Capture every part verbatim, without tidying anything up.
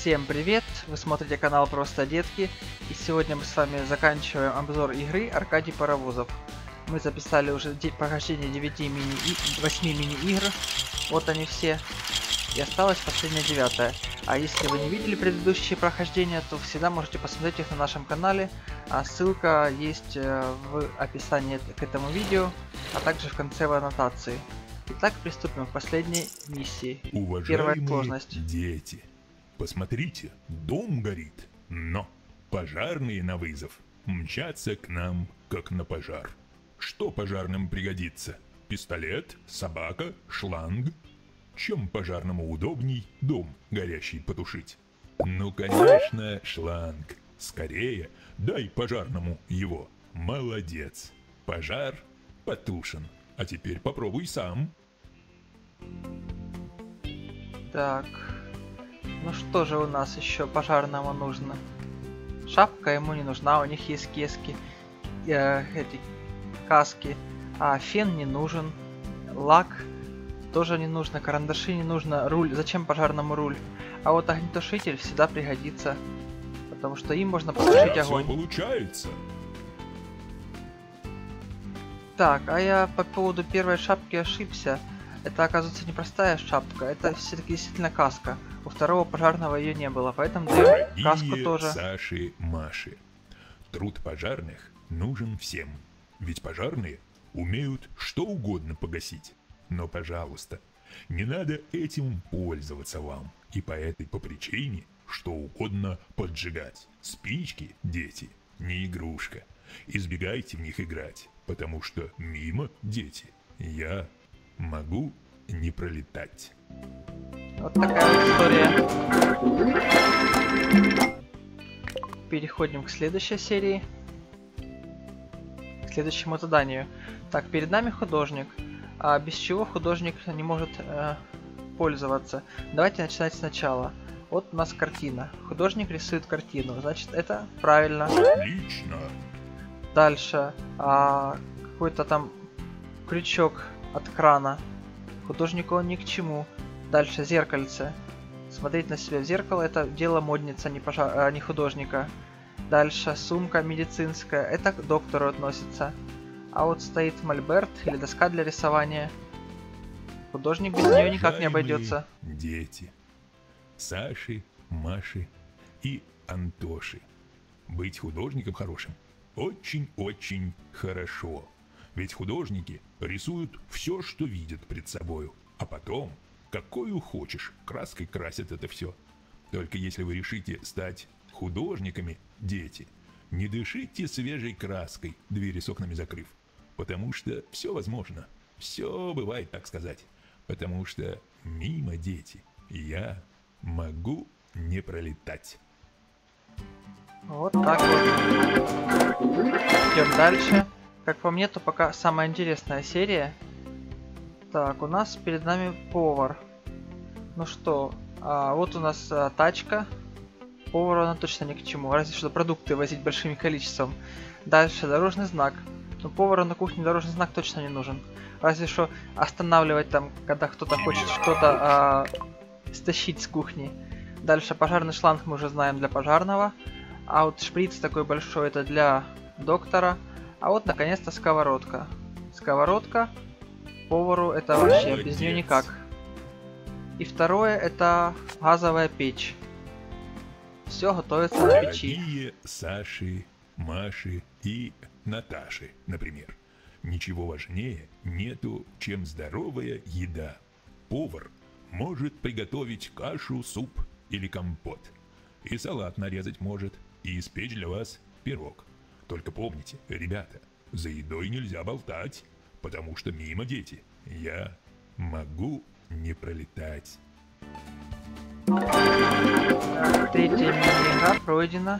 Всем привет! Вы смотрите канал Просто Детки, и сегодня мы с вами заканчиваем обзор игры Аркадий Паровозов. Мы записали уже прохождение девяти мини и восьми мини-игр, вот они все, и осталась последняя девятая. А если вы не видели предыдущие прохождения, то всегда можете посмотреть их на нашем канале, а ссылка есть в описании к этому видео, а также в конце в аннотации. Итак, приступим к последней миссии. Уважаемые Первая сложность. Дети, посмотрите, дом горит, но пожарные на вызов мчатся к нам, как на пожар. Что пожарным пригодится? Пистолет, собака, шланг? Чем пожарному удобней дом горящий потушить? Ну, конечно, шланг. Скорее, дай пожарному его. Молодец. Пожар потушен. А теперь попробуй сам. Так, ну что же у нас еще пожарному нужно? Шапка ему не нужна, у них есть кески, э, эти каски, а фен не нужен, лак тоже не нужно, карандаши не нужно, руль, зачем пожарному руль? А вот огнетушитель всегда пригодится, потому что им можно потушить огонь. Все получается. Так, а я по поводу первой шапки ошибся. Это, оказывается, не простая шапка, это все-таки действительно каска. У второго пожарного ее не было, поэтому даем каску тоже. Саши, Маши, труд пожарных нужен всем. Ведь пожарные умеют что угодно погасить. Но, пожалуйста, не надо этим пользоваться вам. И по этой по причине что угодно поджигать. Спички, дети, не игрушка. Избегайте в них играть. Потому что мимо, дети, я могу не пролетать. Вот такая вот история. Переходим к следующей серии. К следующему заданию. Так, перед нами художник. А без чего художник не может э, пользоваться? Давайте начинать сначала. Вот у нас картина. Художник рисует картину. Значит, это правильно. Отлично. Дальше а, какой-то там крючок от крана. Художнику он ни к чему. Дальше зеркальце. Смотреть на себя в зеркало — это дело модницы, а не, пожар... а не художника. Дальше сумка медицинская. Это к доктору относится. А вот стоит мольберт или доска для рисования. Художник без нее никак не обойдется. Дети. Саши, Маши и Антоши. Быть художником хорошим очень-очень хорошо. Ведь художники рисуют все, что видят пред собою. А потом, какую хочешь, краской красят это все. Только если вы решите стать художниками, дети, не дышите свежей краской, двери с окнами закрыв. Потому что все возможно. Все бывает, так сказать. Потому что мимо, дети, я могу не пролетать. Вот так вот. Идем дальше. Как по мне, то пока самая интересная серия. Так, у нас перед нами повар. Ну что, а, вот у нас а, тачка. Повару она точно ни к чему, разве что продукты возить большим количеством. Дальше дорожный знак. Но повару на кухне дорожный знак точно не нужен. Разве что останавливать там, когда кто-то хочет что-то а, стащить с кухни. Дальше пожарный шланг мы уже знаем для пожарного. А вот шприц такой большой — это для доктора. А вот наконец-то сковородка. Сковородка повару — это вообще Молодец. Без нее никак. И второе — это газовая печь. Все готовится на печи. Дорогие Саши, Маши и Наташи, например. Ничего важнее нету, чем здоровая еда. Повар может приготовить кашу, суп или компот. И салат нарезать может, и испечь для вас пирог. Только помните, ребята, за едой нельзя болтать, потому что мимо, дети, я могу не пролетать. Третья мини-игра пройдена.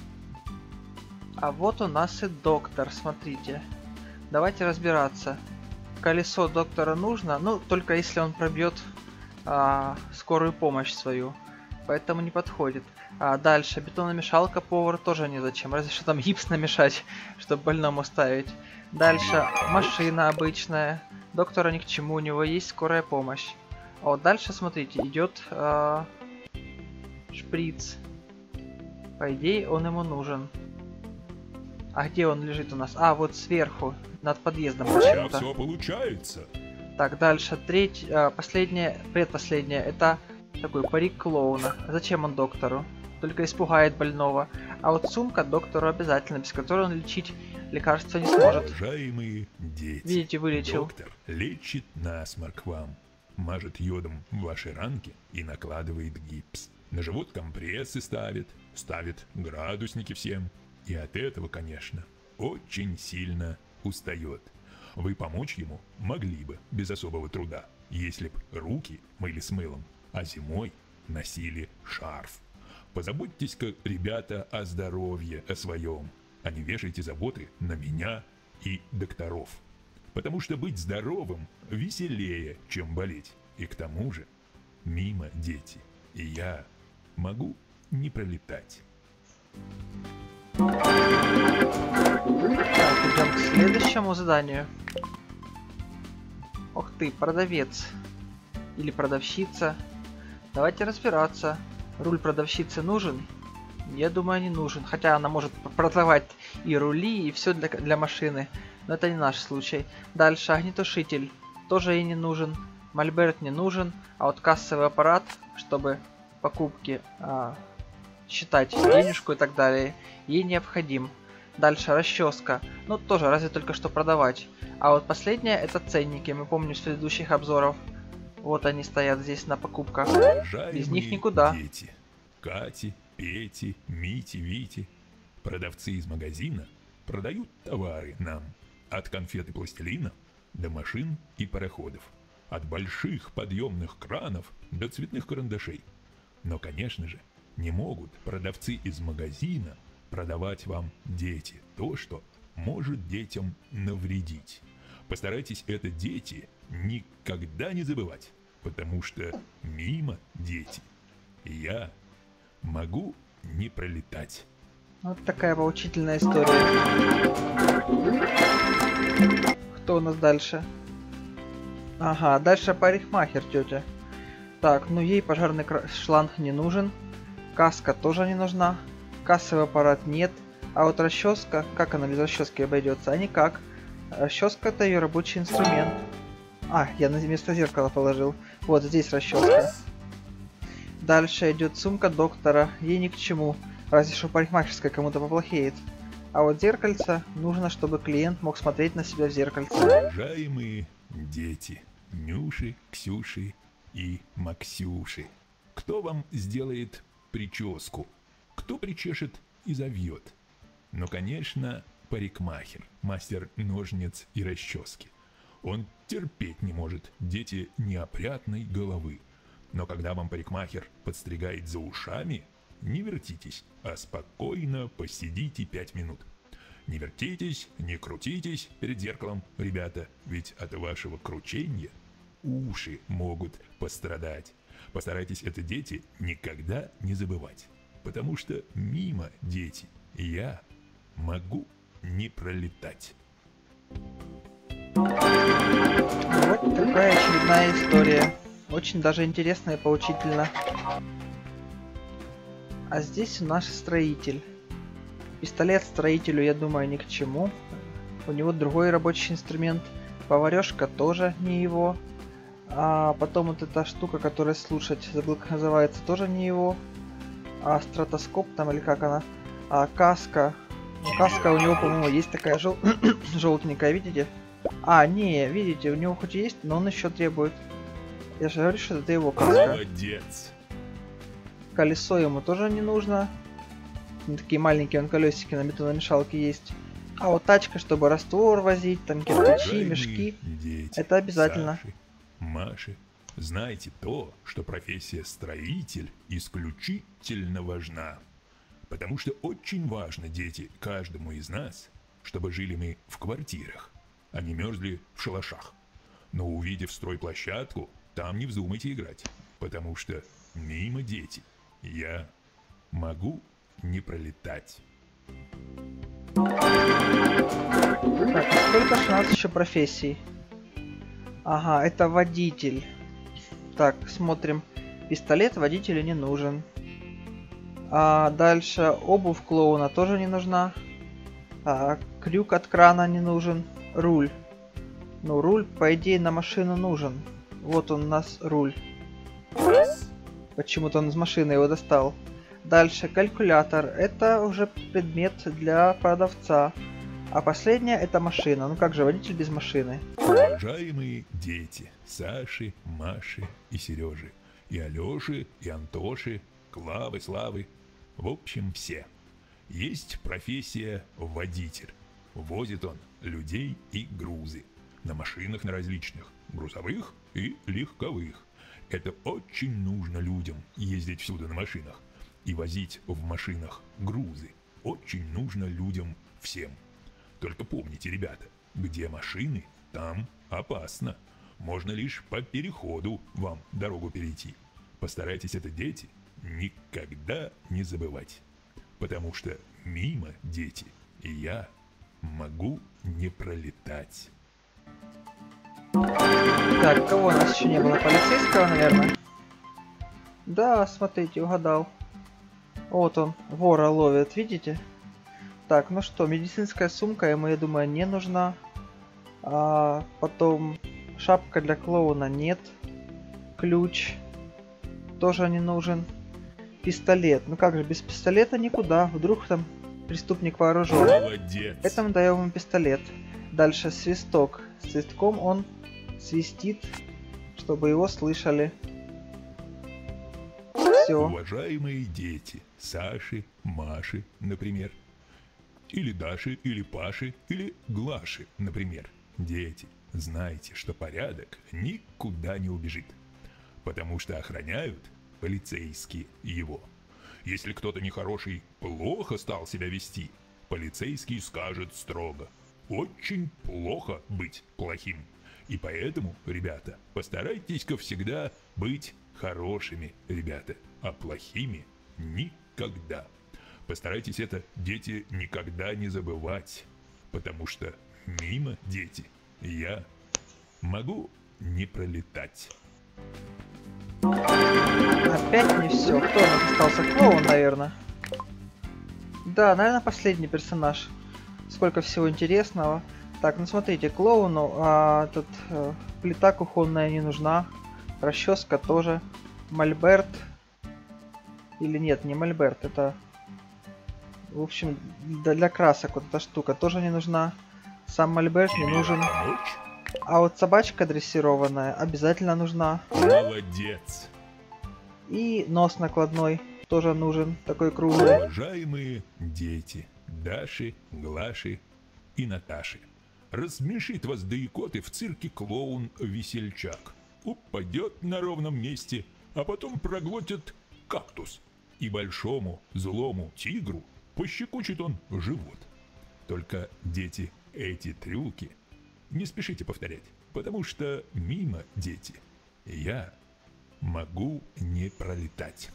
А вот у нас и доктор, смотрите. Давайте разбираться. Колесо доктора нужно, ну, только если он пробьет а, скорую помощь свою. Поэтому не подходит. А дальше бетономешалка повару тоже незачем. Разве что там гипс намешать, чтобы больному ставить. Дальше машина обычная. Доктора ни к чему, у него есть скорая помощь. А вот дальше, смотрите, идет... А... Шприц. По идее, он ему нужен. А где он лежит у нас? А, вот сверху, над подъездом почему-то. Все получается. Так, дальше, треть, а, последнее, предпоследнее, это такой парик клоуна. Зачем он доктору? Только испугает больного. А вот сумка доктору обязательно, без которой он лечить лекарства не сможет. Уважаемые дети, Видите, вылечил. доктор лечит насморк вам, мажет йодом ваши ранки и накладывает гипс. На живот компрессы ставит, ставит градусники всем. И от этого, конечно, очень сильно устает. Вы помочь ему могли бы без особого труда, если б руки мыли с мылом, а зимой носили шарф. Позаботьтесь-ка, ребята, о здоровье, о своем, а не вешайте заботы на меня и докторов. Потому что быть здоровым веселее, чем болеть. И к тому же, мимо дети, и я могу не пролетать. Так, идем к следующему заданию. Ух ты, продавец. Или продавщица. Давайте разбираться. Руль продавщицы нужен? Я думаю, не нужен. Хотя она может продавать и рули, и все для, для машины. Но это не наш случай. Дальше, огнетушитель. Тоже ей не нужен. Мольберт не нужен. А вот кассовый аппарат, чтобы покупки а, считать денежку и так далее, ей необходим. Дальше расческа. Ну тоже, разве только что продавать. А вот последнее это ценники. Мы помним с предыдущих обзоров. Вот они стоят здесь на покупках. Без них никуда. Дети. Кати, Пети, Мити, Вити. Продавцы из магазина продают товары нам. От конфет и пластилина до машин и пароходов. От больших подъемных кранов до цветных карандашей. Но, конечно же, не могут продавцы из магазина продавать вам, дети, то, что может детям навредить. Постарайтесь это, дети, никогда не забывать, потому что мимо, дети, я могу не пролетать. Вот такая поучительная история. Кто у нас дальше? Ага, дальше парикмахер, тетя. Так, ну ей пожарный шланг не нужен. Каска тоже не нужна. Кассовый аппарат нет. А вот расческа, как она без расчески обойдется? А никак. Расческа это ее рабочий инструмент. А, я на место зеркала положил. Вот здесь расческа. Дальше идет сумка доктора. Ей ни к чему. Разве что парикмахерская кому-то поплохеет. А вот зеркальце нужно, чтобы клиент мог смотреть на себя в зеркальце. Уважаемые дети, Нюши, Ксюши и Максюши, кто вам сделает прическу? Кто причешет и завьет? Ну, конечно, парикмахер, мастер ножниц и расчески. Он терпеть не может, дети, неопрятной головы. Но когда вам парикмахер подстригает за ушами, не вертитесь, а спокойно посидите пять минут. Не вертитесь, не крутитесь перед зеркалом, ребята, ведь от вашего кручения уши могут пострадать. Постарайтесь это, дети, никогда не забывать, потому что мимо, дети, я могу не пролетать. Вот такая очередная история. Очень даже интересно и поучительно. А здесь у нас строитель. Пистолет строителю, я думаю, ни к чему. У него другой рабочий инструмент. Поварешка тоже не его. А потом вот эта штука, которая слушать, забыл как называется, тоже не его. А стратоскоп там или как она. А каска. Каска у него, по-моему, есть такая жел... желтенькая, видите? А, не, видите, у него хоть и есть, но он еще требует. Я же говорю, что это его каска. Молодец. Колесо ему тоже не нужно. Ну, такие маленькие он колесики на бетономешалке есть. А вот тачка, чтобы раствор возить, там кирпичи, мешки. Дети, это обязательно. Саши, Маши, знайте то, что профессия строитель исключительно важна. Потому что очень важно, дети, каждому из нас, чтобы жили мы в квартирах, а не мерзли в шалашах. Но увидев стройплощадку, там не вздумайте играть, потому что мимо, дети, я могу не пролетать. Так, а сколько же у нас еще профессий? Ага, это водитель. Так, смотрим. Пистолет водителю не нужен. А дальше обувь клоуна тоже не нужна. А, крюк от крана не нужен. Руль. Ну, руль, по идее, на машину нужен. Вот он у нас руль. Почему-то он из машины его достал. Дальше калькулятор. Это уже предмет для продавца. А последняя это машина. Ну как же водитель без машины? Уважаемые дети Саши, Маши и Сережи, и Алёши, и Антоши, Клавы, Славы, в общем все. Есть профессия водитель. Возит он людей и грузы на машинах на различных, грузовых и легковых. Это очень нужно людям ездить всюду на машинах и возить в машинах грузы. Очень нужно людям всем. Только помните, ребята, где машины, там опасно. Можно лишь по переходу вам дорогу перейти. Постарайтесь это, дети, никогда не забывать. Потому что мимо, дети, и я могу не пролетать. Так, кого у нас еще не было? Полицейского, наверное? Да, смотрите, угадал. Вот он, вора ловит, видите? Так, ну что, медицинская сумка ему, я думаю, не нужна. А потом шапка для клоуна нет. Ключ тоже не нужен. Пистолет. Ну как же, без пистолета никуда. Вдруг там преступник вооружен. Молодец. Поэтому даем ему пистолет. Дальше свисток. Свистком он свистит, чтобы его слышали. Все. Уважаемые дети Саши, Маши, например. Или Даши, или Паши, или Глаши, например. Дети, знайте, что порядок никуда не убежит. Потому что охраняют полицейские его. Если кто-то нехороший плохо стал себя вести, полицейский скажет строго: очень плохо быть плохим. И поэтому, ребята, постарайтесь-ка всегда быть хорошими, ребята, а плохими никогда. Постарайтесь это, дети, никогда не забывать, потому что мимо, дети, я могу не пролетать. Опять не все. Кто у нас остался? Клоун, наверное. Да, наверное, последний персонаж. Сколько всего интересного. Так, ну смотрите, клоуну а, тут а, плита кухонная не нужна. Расческа тоже. Мольберт. Или нет, не мольберт, это... В общем, для красок вот эта штука тоже не нужна. Сам мольберт не нужен. А вот собачка дрессированная обязательно нужна. Молодец. И нос накладной тоже нужен, такой круглый. Уважаемые дети Даши, Глаши и Наташи, рассмешит вас да икоты в цирке клоун-весельчак. Упадет на ровном месте, а потом проглотит кактус. И большому злому тигру пощекочет он живот. Только, дети, эти трюки не спешите повторять, потому что мимо, дети, я могу не пролетать.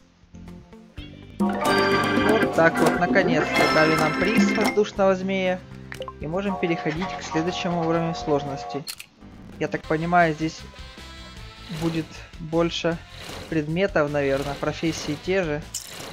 Вот так вот, наконец-то дали нам приз воздушного змея. И можем переходить к следующему уровню сложности. Я так понимаю, здесь будет больше предметов, наверное, профессии те же.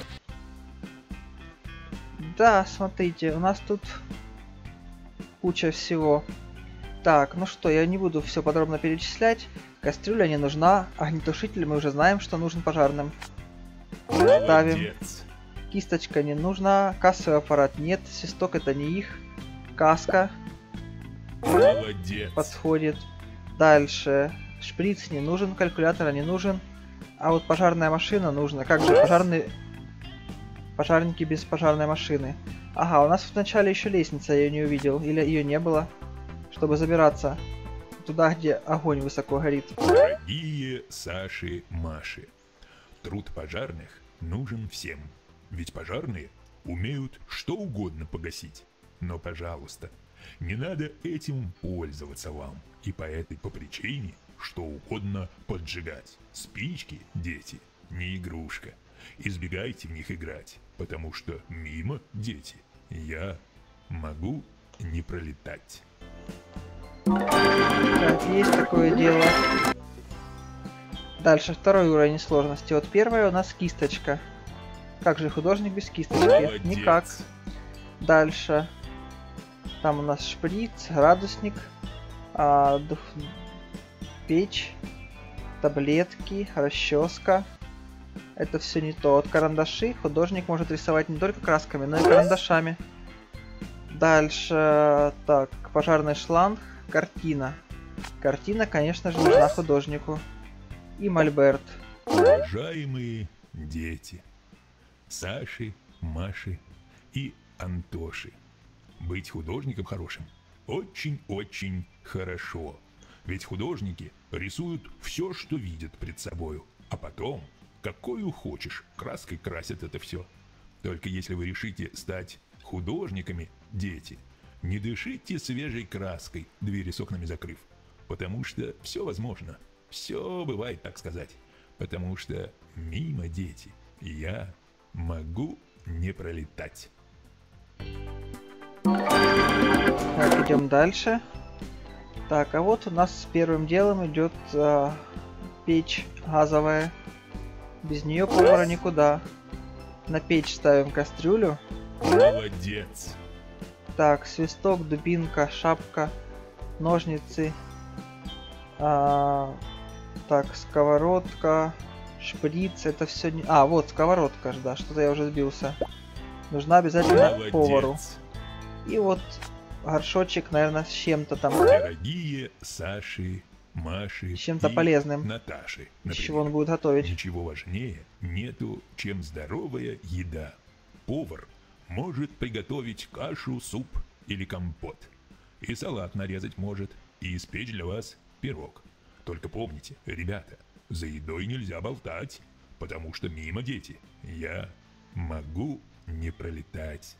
Да, смотрите, у нас тут куча всего. Так, ну что, я не буду все подробно перечислять. Кастрюля не нужна, огнетушитель мы уже знаем, что нужен пожарным. Ставим. Молодец. Кисточка не нужна, кассовый аппарат нет, свисток это не их. Каска Молодец. подходит. Дальше. Шприц не нужен, калькулятор не нужен. А вот пожарная машина нужна. Как же пожарные... Пожарники без пожарной машины. Ага, у нас в начале еще лестница, я ее не увидел. Или ее не было. Чтобы забираться туда, где огонь высоко горит. Дорогие Саши, Маши, труд пожарных нужен всем. Ведь пожарные умеют что угодно погасить. Но, пожалуйста, не надо этим пользоваться вам. И по этой по причине что угодно поджигать. Спички, дети, не игрушка. Избегайте в них играть, потому что мимо, дети, я могу не пролетать. Так, есть такое дело. Дальше второй уровень сложности. Вот первая у нас кисточка. Как же художник без кисточки? Молодец. Никак. Дальше. Там у нас шприц, градусник, а, дух... печь, таблетки, расческа. Это все не то. От карандаши художник может рисовать не только красками, но и карандашами. Дальше, так, пожарный шланг, картина. Картина, конечно же, нужна художнику. И мольберт. Уважаемые дети, Саши, Маши и Антоши, быть художником хорошим очень-очень хорошо. Ведь художники рисуют все, что видят пред собою, а потом, какую хочешь, краской красят это все. Только если вы решите стать художниками, дети, не дышите свежей краской, двери с окнами закрыв, потому что все возможно, все бывает, так сказать, потому что мимо, дети, я могу не пролетать. Так, идем дальше. Так, а вот у нас первым делом идет а, печь газовая. Без нее повара никуда. На печь ставим кастрюлю. Молодец. Так, свисток, дубинка, шапка, ножницы. А, так, сковородка, шприц, это все не... А, вот сковородка, да, что-то я уже сбился. Нужна обязательно Молодец. повару. И вот горшочек, наверное, с чем-то там. Дорогие Саши, Маши С чем-то и полезным. Наташи, Из например. чего он будет готовить. Ничего важнее нету, чем здоровая еда. Повар может приготовить кашу, суп или компот. И салат нарезать может, и испечь для вас пирог. Только помните, ребята, за едой нельзя болтать, потому что мимо, дети, я могу не пролетать.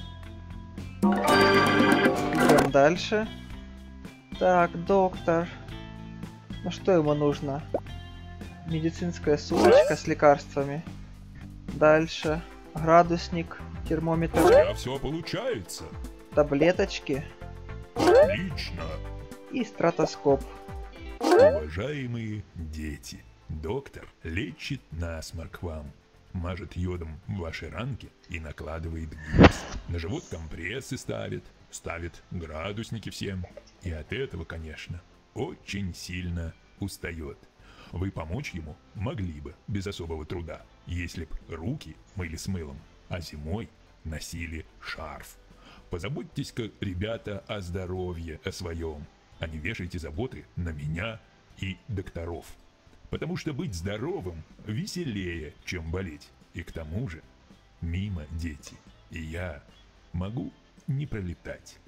Идем дальше. Так, доктор. Ну что ему нужно? Медицинская сумочка с лекарствами. Дальше. Градусник, У термометр, тебя все получается. таблеточки Отлично. и стратоскоп. Уважаемые дети, доктор лечит насморк вам, мажет йодом ваши ранки и накладывает гипс. На живот компрессы ставит, ставит градусники всем. И от этого, конечно, очень сильно устает. Вы помочь ему могли бы без особого труда, если б руки мыли с мылом, а зимой носили шарф. Позаботьтесь-ка, ребята, о здоровье, о своем, а не вешайте заботы на меня и докторов. Потому что быть здоровым веселее, чем болеть. И к тому же, мимо, дети, и я могу не пролетать.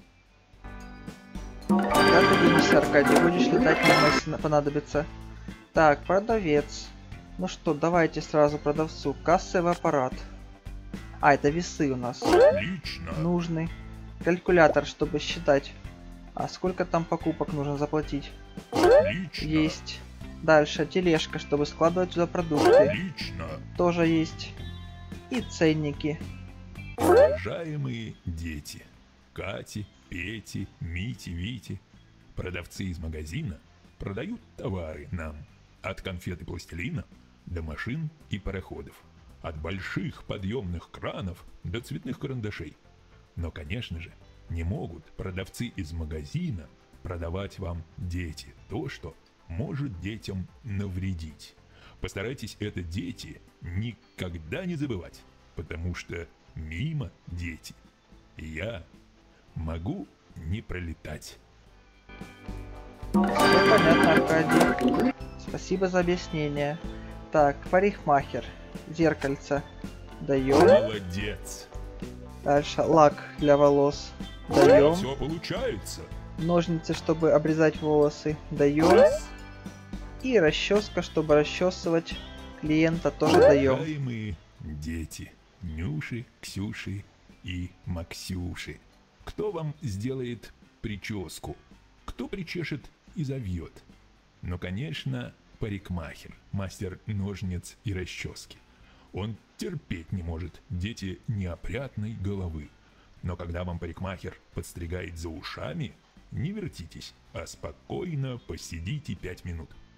Куда ты денешься, Аркадий? Будешь летать мимо, если понадобится. Так, продавец. Ну что, давайте сразу продавцу. Кассовый аппарат. А, это весы у нас. Отлично. Нужный. Калькулятор, чтобы считать. А сколько там покупок нужно заплатить? Отлично. Есть. Дальше тележка, чтобы складывать туда продукты. Отлично. Тоже есть. И ценники. Уважаемые дети, Кати, Пети, Мити, Вити, продавцы из магазина продают товары нам от конфет и пластилина до машин и пароходов, от больших подъемных кранов до цветных карандашей. Но, конечно же, не могут продавцы из магазина продавать вам, дети, то, что может детям навредить. Постарайтесь это, дети, никогда не забывать, потому что мимо, дети, я могу не пролетать. Все понятно, Аркадий. Спасибо за объяснение. Так, парикмахер. Зеркальце. Даем. Молодец. Дальше лак для волос. У тебя Даем. все получается. Ножницы, чтобы обрезать волосы. Даем. И расческа, чтобы расчесывать клиента, тоже даем. Уважаемые дети, Нюши, Ксюши и Максюши, кто вам сделает прическу? Кто причешет и завьет? Ну, конечно, парикмахер, мастер ножниц и расчески. Он терпеть не может, дети, неопрятной головы. Но когда вам парикмахер подстригает за ушами, не вертитесь, а спокойно посидите пять минут.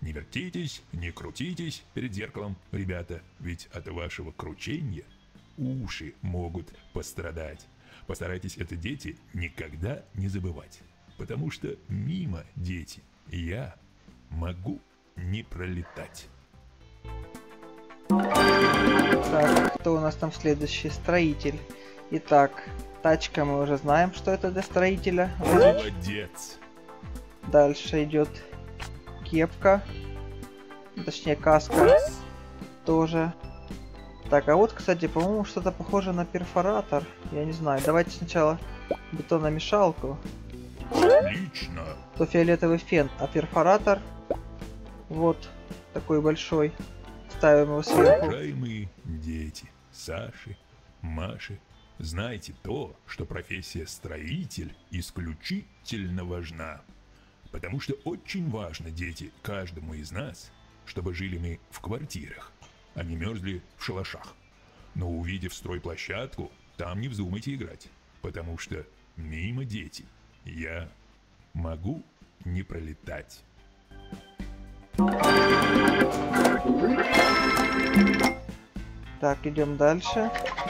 Не вертитесь, не крутитесь перед зеркалом, ребята, ведь от вашего кручения уши могут пострадать. Постарайтесь это, дети, никогда не забывать, потому что мимо, дети, я могу не пролетать. Так, кто у нас там следующий? Строитель. Итак, тачка, мы уже знаем, что это для строителя. Молодец! Дальше идет кепка, точнее каска тоже. Так, а вот, кстати, по-моему, что-то похоже на перфоратор. Я не знаю. Давайте сначала бетономешалку. Отлично! То фиолетовый фен, а перфоратор вот такой большой. Ставим его сверху. Уважаемые дети, Саши, Маши, знайте то, что профессия строитель исключительно важна. Потому что очень важно, дети, каждому из нас, чтобы жили мы в квартирах, а не мерзли в шалашах. Но увидев стройплощадку, там не вздумайте играть, потому что мимо, дети, я могу не пролетать. Так, идем дальше.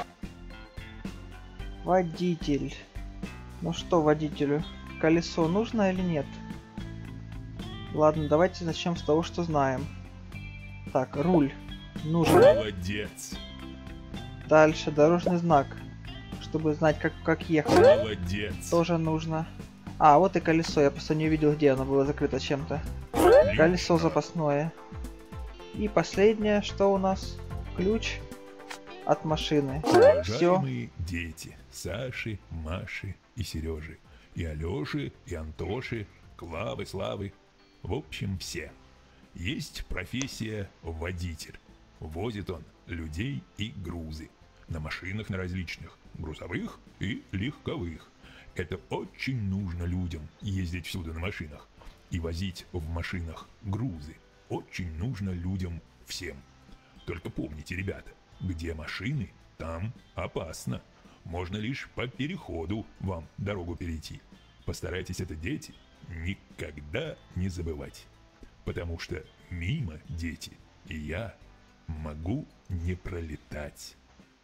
Водитель. Ну что водителю? Колесо нужно или нет? Ладно, давайте начнем с того, что знаем. Так, руль нужен. Молодец! Дальше дорожный знак, чтобы знать, как, как ехать. Молодец! Тоже нужно. А, вот и колесо. Я просто не увидел, где оно было закрыто чем-то. Колесо запасное. И последнее, что у нас? Ключ от машины. Все. Уважаемые дети, Саши, Маши и Сережи, и Алеши, и Антоши, Клавы, Славы, в общем все. Есть профессия водитель. Возит он людей и грузы на машинах на различных, грузовых и легковых. Это очень нужно людям, ездить всюду на машинах и возить в машинах грузы. Очень нужно людям всем. Только помните, ребята, где машины, там опасно. Можно лишь по переходу вам дорогу перейти. Постарайтесь это, дети, никогда не забывать. Потому что мимо, дети, я могу не пролетать.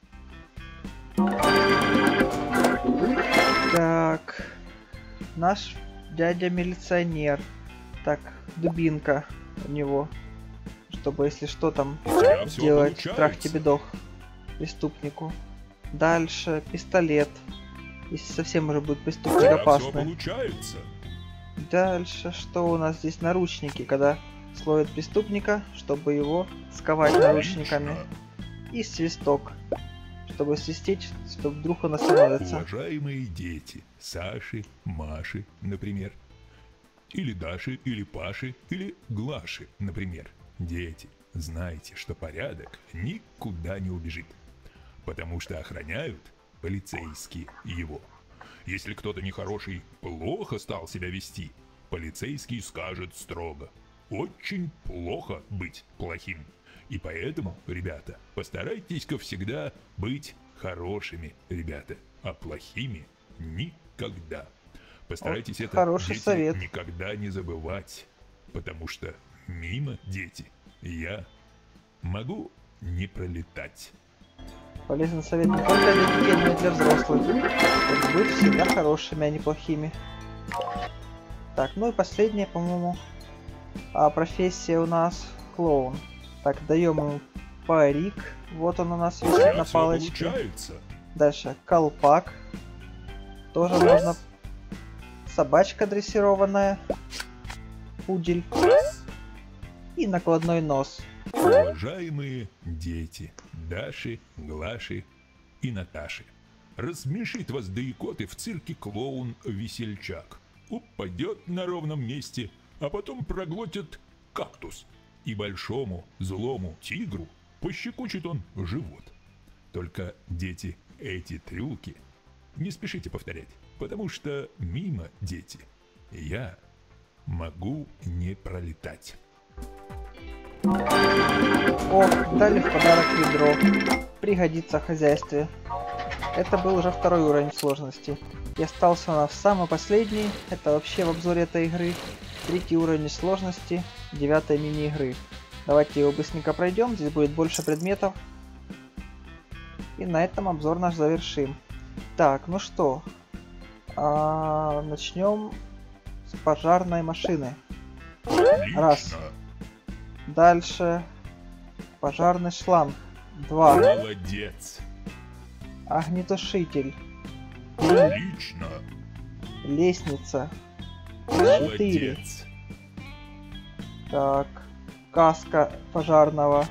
Так. Наш дядя милиционер. Так, дубинка у него. Чтобы, если что, там сделать трах-тебе-дох преступнику. Дальше пистолет. Если совсем уже будет преступник опасный. Дальше что у нас здесь? Наручники, когда словят преступника, чтобы его сковать наручниками. И свисток, чтобы свистеть, чтобы вдруг он остановится. Уважаемые дети, Саши, Маши, например, или Даши, или Паши, или Глаши, например. Дети, знайте, что порядок никуда не убежит, потому что охраняют полицейские его. Если кто-то нехороший плохо стал себя вести, полицейский скажет строго: очень плохо быть плохим. И поэтому, ребята, постарайтесь-ка всегда быть хорошими, ребята, а плохими никогда. Постарайтесь вот это, хороший дети, совет. Никогда не забывать, потому что мимо, дети, я могу не пролетать. Полезный совет не только для детей, но и для взрослых. Вот быть всегда хорошими, а не плохими. Так, ну и последняя, по-моему, а профессия у нас клоун. Так, даем ему парик. Вот он у нас висит на палочке. Получается. Дальше колпак. Тоже можно. Собачка дрессированная. Пудель. И накладной нос. Уважаемые дети, Даши, Глаши и Наташи, рассмешит вас да икоты в цирке клоун-весельчак. Упадет на ровном месте, а потом проглотит кактус. И большому злому тигру пощекочет он живот. Только, дети, эти трюки не спешите повторять, потому что мимо, дети, я могу не пролетать. О, дали в подарок ведро. Пригодится в хозяйстве. Это был уже второй уровень сложности. И остался у нас самый последний. Это вообще в обзоре этой игры. Третий уровень сложности девятой мини-игры. Давайте его быстренько пройдем, здесь будет больше предметов. И на этом обзор наш завершим. Так, ну что, а, начнем с пожарной машины. Отлично. Раз. Дальше пожарный шланг. Два. Молодец. Огнетушитель. Три. Отлично. Лестница. Четыре. Молодец. Так, каска пожарного.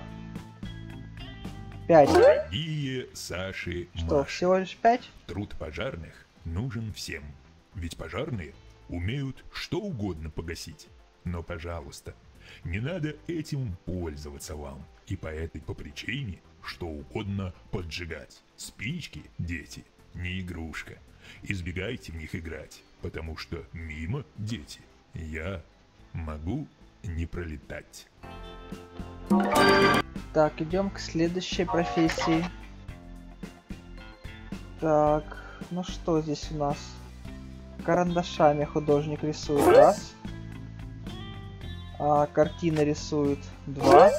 Пять. Дорогие Саши, Что, Маши, всего лишь пять? труд пожарных нужен всем. Ведь пожарные умеют что угодно погасить. Но, пожалуйста, не надо этим пользоваться вам. И по этой по причине что угодно поджигать. Спички, дети, не игрушка. Избегайте в них играть, потому что мимо, дети, я могу не пролетать. Так, идем к следующей профессии. Так, ну что здесь у нас? Карандашами художник рисует. Раз. А, картины рисует. Два.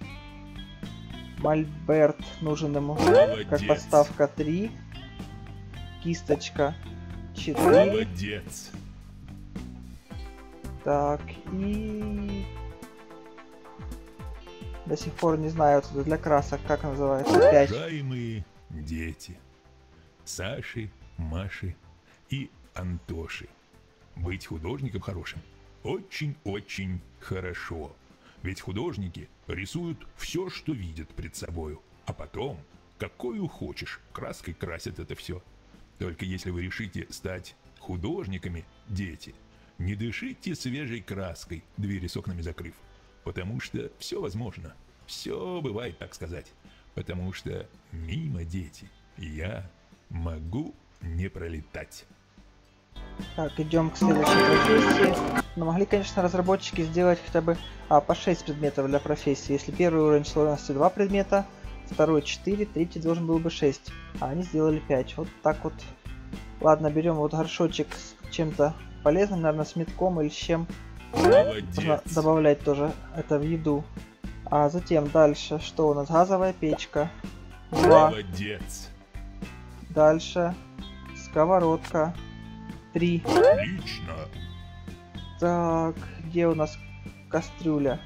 Мольберт нужен ему Молодец. как подставка. Три. Кисточка. Четыре. Молодец. Так, и... До сих пор не знаю, вот это для красок, как называется. Пять. Уважаемые дети, Саши, Маши и Антоши, быть художником хорошим очень-очень хорошо. Ведь художники рисуют все, что видят пред собою, а потом, какую хочешь, краской красят это все. Только если вы решите стать художниками, дети, не дышите свежей краской, двери с окнами закрыв. Потому что все возможно, все бывает, так сказать. Потому что мимо, дети, я могу не пролетать. Так, идем к следующей профессии. Но могли, конечно, разработчики сделать хотя бы а, по шесть предметов для профессии. Если первый уровень сложности два предмета, второй четыре, третий должен был бы шесть. А они сделали пять. Вот так вот. Ладно, берем вот горшочек с чем-то полезным, наверное, с метком или с чем. Молодец. Можно добавлять тоже это в еду. А затем дальше, что у нас? Газовая печка. Два. Молодец. Дальше сковородка. Три. Отлично. Так, где у нас кастрюля?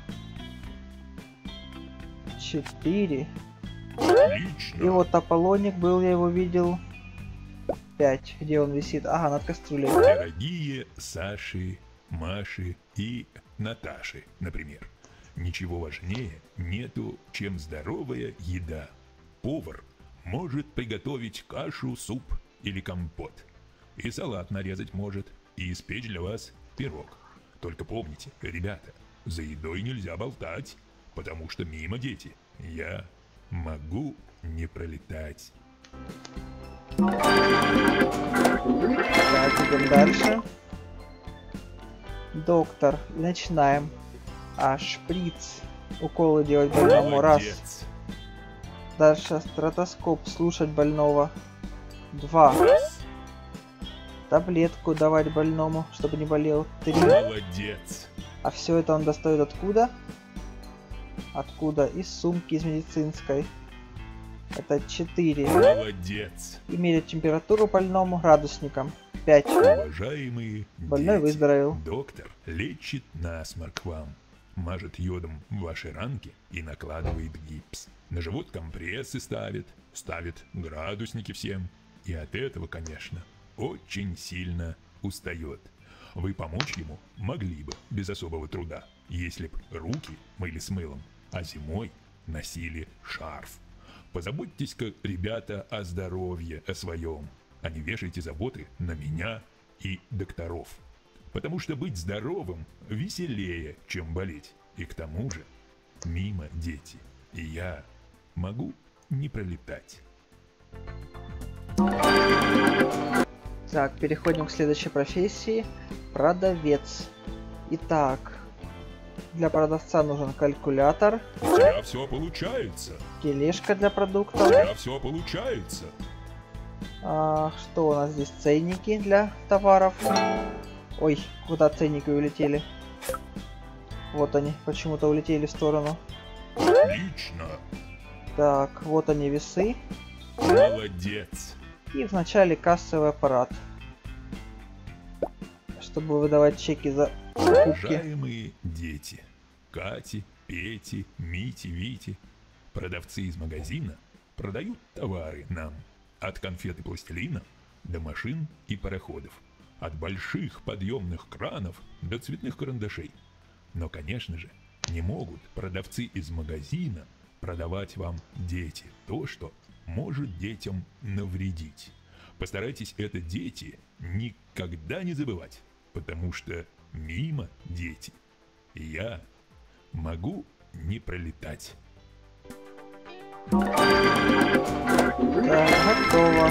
Четыре. Отлично. И вот Аполлоник был, я его видел. Пять. Где он висит? Ага, над кастрюлей. Дорогие Саши, Маши и Наташи, например. Ничего важнее нету, чем здоровая еда. Повар может приготовить кашу, суп или компот. И салат нарезать может, и испечь для вас пирог. Только помните, ребята, за едой нельзя болтать, потому что мимо, дети, я могу не пролетать. Так, идем дальше. Доктор. И начинаем. А, шприц. Уколы делать больному. Раз. Молодец. Дальше стетоскоп. Слушать больного. Два. Раз. Таблетку давать больному, чтобы не болел. Три. Молодец. А все это он достает откуда? Откуда? Из сумки, из медицинской. Это четыре. Молодец. И мерить температуру больному градусником. Пять. Уважаемые Больной дети, выздоровел. доктор лечит насморк вам, мажет йодом ваши ранки и накладывает гипс. На живот компрессы ставит, ставит градусники всем. И от этого, конечно, очень сильно устает. Вы помочь ему могли бы без особого труда, если б руки мыли с мылом, а зимой носили шарф. Позаботьтесь-ка, ребята, о здоровье, о своем, а не вешайте заботы на меня и докторов. Потому что быть здоровым веселее, чем болеть. И к тому же, мимо, дети, и я могу не пролетать. Так, переходим к следующей профессии. Продавец. Итак, для продавца нужен калькулятор, У тебя все получается. тележка для У продуктов. тебя все получается. А, что у нас здесь? Ценники для товаров. Ой, куда ценники улетели? Вот они, почему-то улетели в сторону. Отлично. Так, вот они весы. Молодец. И вначале кассовый аппарат. Чтобы выдавать чеки за покупки. Уважаемые дети, Кати, Пети, Мити, Вити, продавцы из магазина продают товары нам. От конфет и пластилина до машин и пароходов. От больших подъемных кранов до цветных карандашей. Но, конечно же, не могут продавцы из магазина продавать вам, дети, то, что может детям навредить. Постарайтесь это, дети, никогда не забывать, потому что мимо, дети, я могу не пролетать. Так, готово.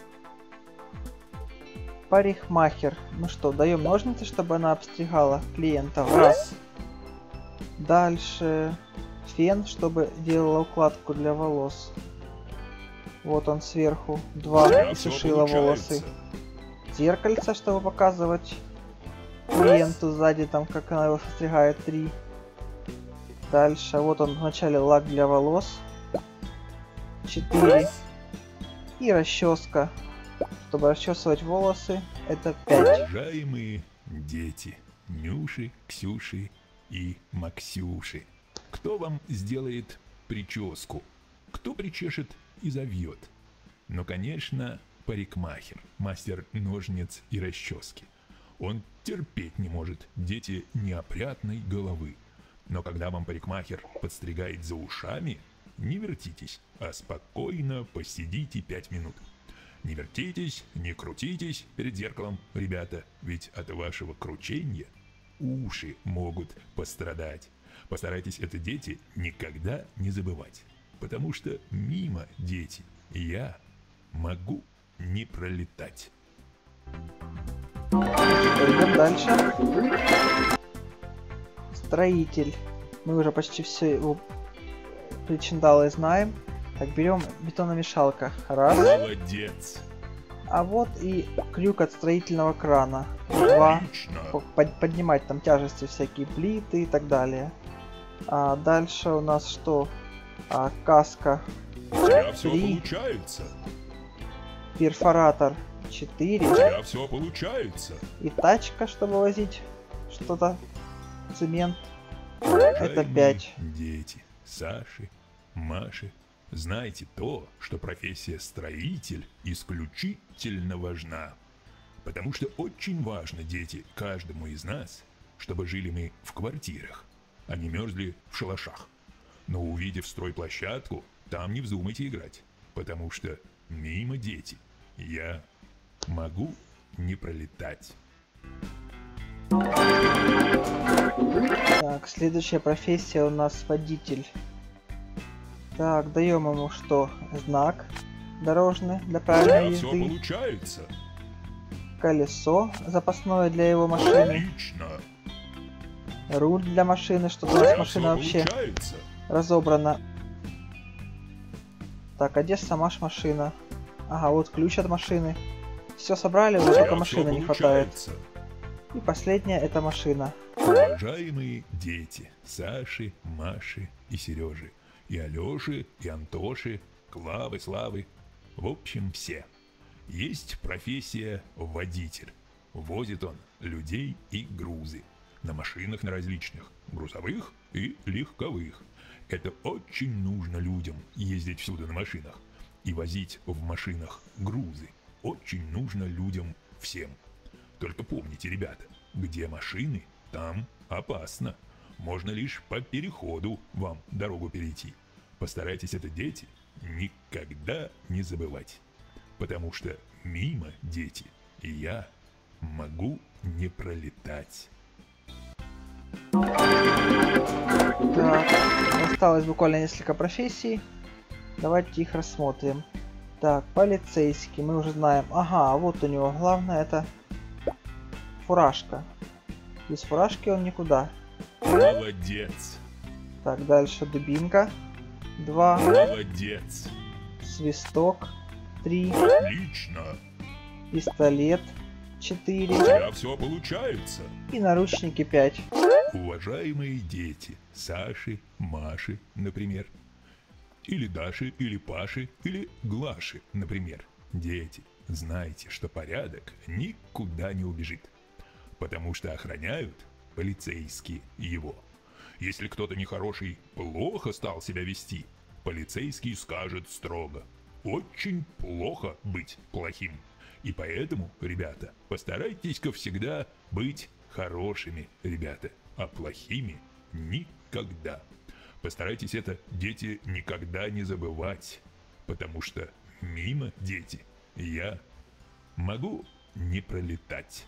Парикмахер. Ну что, даем ножницы, чтобы она обстригала клиентов. Раз. Дальше фен, чтобы делала укладку для волос. Вот он сверху. Два. И сушила волосы. Зеркальце, чтобы показывать клиенту сзади, там, как она его состригает. Три. Дальше, вот он вначале лак для волос. Четыре. И расческа, чтобы расчесывать волосы. Это пять. Уважаемые дети, Нюши, Ксюши и Максюши, кто вам сделает прическу? Кто причешет и завьет? Ну, конечно, парикмахер, мастер ножниц и расчески. Он терпеть не может, дети, неопрятной головы. Но когда вам парикмахер подстригает за ушами, не вертитесь, а спокойно посидите пять минут. Не вертитесь, не крутитесь перед зеркалом, ребята, ведь от вашего кручения уши могут пострадать. Постарайтесь это, дети, никогда не забывать, потому что мимо, дети, я могу не пролетать. Пойдем дальше. Строитель. Мы уже почти все его причиндалы знаем. Так, берем бетономешалка. Раз. Молодец. А вот и крюк от строительного крана. Два. Под, поднимать там тяжести, всякие плиты и так далее. А дальше у нас что? А, каска. У тебя все получается. Перфоратор. Четыре. У тебя все получается. И тачка, чтобы возить что-то. Цемент. Это пять. Дети, Саши, Маши, знайте то, что профессия строитель исключительно важна. Потому что очень важно, дети, каждому из нас, чтобы жили мы в квартирах, а не мерзли в шалашах. Но увидев стройплощадку, там не вздумайте играть, потому что мимо, дети, я могу не пролетать. Так, следующая профессия у нас водитель. Так, даем ему что? Знак дорожный для правильной езды. Все получается. Колесо запасное для его машины. Отлично. Руль для машины, чтобы у нас машина вообще получается. разобрана. Так, а где сама ж машина? Ага, вот ключ от машины. Все собрали, уже только машины не хватает. И последняя это машина. Уважаемые дети, Саши, Маши и Сережи, и Алёши, и Антоши, Клавы, Славы, в общем все. Есть профессия водитель. Возит он людей и грузы на машинах на различных, грузовых и легковых. Это очень нужно людям ездить всюду на машинах и возить в машинах грузы. Очень нужно людям всем. Только помните, ребята, где машины, там опасно. Можно лишь по переходу вам дорогу перейти. Постарайтесь это, дети, никогда не забывать. Потому что мимо, дети, я могу не пролетать. Так, осталось буквально несколько профессий. Давайте их рассмотрим. Так, полицейский, мы уже знаем. Ага, вот у него главное это фуражка. Без фуражки он никуда. Молодец. Так, дальше дубинка. Два. Молодец. Свисток. Три. Отлично. Пистолет. Четыре. У тебя все получается. И наручники пять. Уважаемые дети Саши, Маши, например, или Даши, или Паши, или Глаши, например. Дети, знайте, что порядок никуда не убежит, потому что охраняют полицейские его. Если кто-то нехороший плохо стал себя вести, полицейский скажет строго: очень плохо быть плохим. И поэтому, ребята, постарайтесь-ка всегда быть хорошими, ребята, а плохими никогда. Постарайтесь это, дети, никогда не забывать, потому что мимо, дети, я могу не пролетать.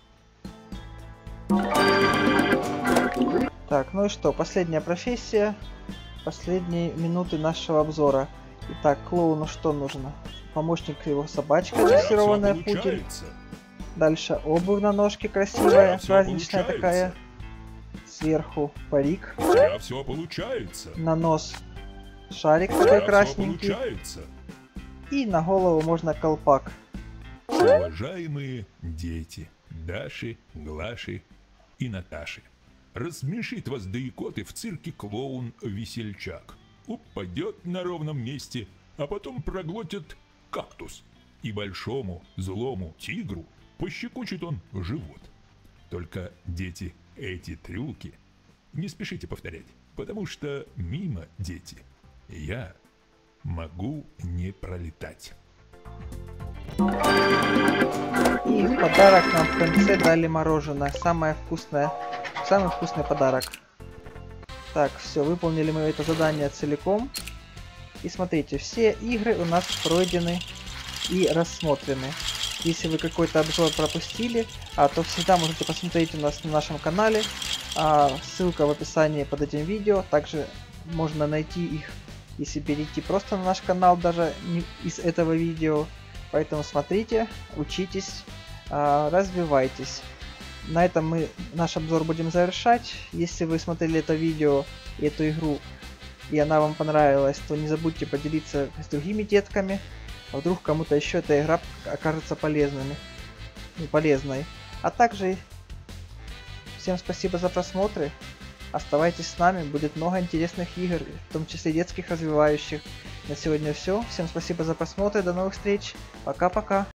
Так, ну и что, последняя профессия, последние минуты нашего обзора. Итак, клоуну что нужно? Помощник его собачка, дрессированная пудель. Дальше обувь на ножке красивая, праздничная такая. Сверху парик. Все получается. На нос шарик такой красненький. И на голову можно колпак. Уважаемые дети Даши, Глаши и Наташи, рассмешит вас да икоты в цирке клоун-весельчак. Упадет на ровном месте, а потом проглотит кактус. И большому злому тигру пощекочет он живот. Только, дети, эти трюки не спешите повторять, потому что мимо, дети, я могу не пролетать. И в подарок нам в конце дали мороженое. Самое вкусное, самый вкусный подарок. Так, все, выполнили мы это задание целиком. И смотрите, все игры у нас пройдены и рассмотрены. Если вы какой-то обзор пропустили, а, то всегда можете посмотреть у нас на нашем канале. А, ссылка в описании под этим видео. Также можно найти их, если перейти просто на наш канал, даже не из этого видео. Поэтому смотрите, учитесь, а, развивайтесь. На этом мы наш обзор будем завершать. Если вы смотрели это видео, эту игру, и она вам понравилась, то не забудьте поделиться с другими детками. А вдруг кому-то еще эта игра окажется полезными, ну, полезной. А также всем спасибо за просмотры. Оставайтесь с нами, будет много интересных игр, в том числе детских, развивающих. На сегодня все. Всем спасибо за просмотр, до новых встреч. Пока-пока.